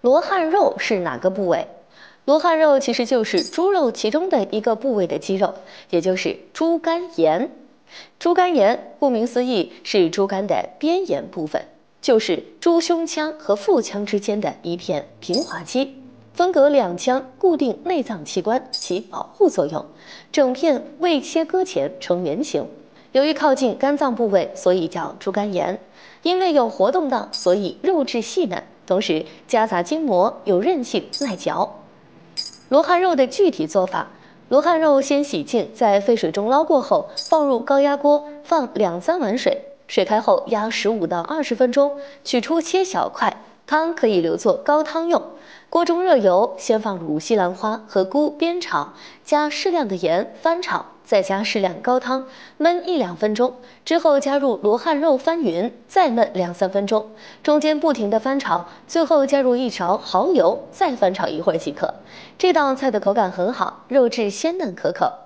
罗汉肉是哪个部位？罗汉肉其实就是猪肉其中的一个部位的肌肉，也就是猪肝炎。猪肝炎顾名思义是猪肝的边沿部分，就是猪胸腔和腹腔之间的一片平滑肌，分隔两腔，固定内脏器官，起保护作用。整片未切割前呈圆形。由于靠近肝脏部位，所以叫猪肝炎。因为有活动到，所以肉质细嫩，同时夹杂筋膜，有韧性，耐嚼。罗汉肉的具体做法：罗汉肉先洗净，在沸水中捞过后，放入高压锅，放2-3碗水，水开后压15到20分钟，取出切小块，汤可以留作高汤用。锅中热油，先放入西兰花和菇煸炒，加适量的盐翻炒，再加适量高汤焖1-2分钟，之后加入罗汉肉翻匀，再焖2-3分钟，中间不停的翻炒，最后加入1勺蚝油，再翻炒一会儿即可。这道菜的口感很好，肉质鲜嫩可口。